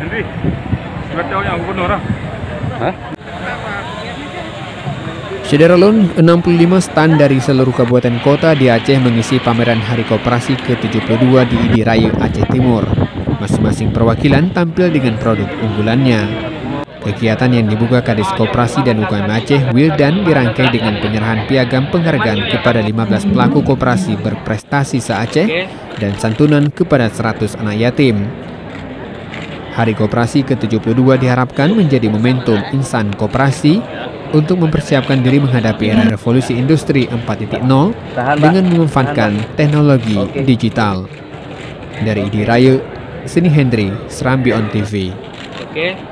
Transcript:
Sederalun 65 stand dari seluruh kabupaten kota di Aceh mengisi pameran Hari Koperasi ke-72 di Idi Raya, Aceh Timur. Masing-masing perwakilan tampil dengan produk unggulannya. Kegiatan yang dibuka Kadis Koperasi dan UKM Aceh, Wildan, dirangkai dengan penyerahan piagam penghargaan kepada 15 pelaku koperasi berprestasi se-Aceh dan santunan kepada 100 anak yatim. Hari Koperasi ke-72 diharapkan menjadi momentum insan koperasi untuk mempersiapkan diri menghadapi era revolusi industri 4.0 dengan memanfaatkan teknologi digital. Dari Idi Raya, Seni Hendri, Serambi On TV.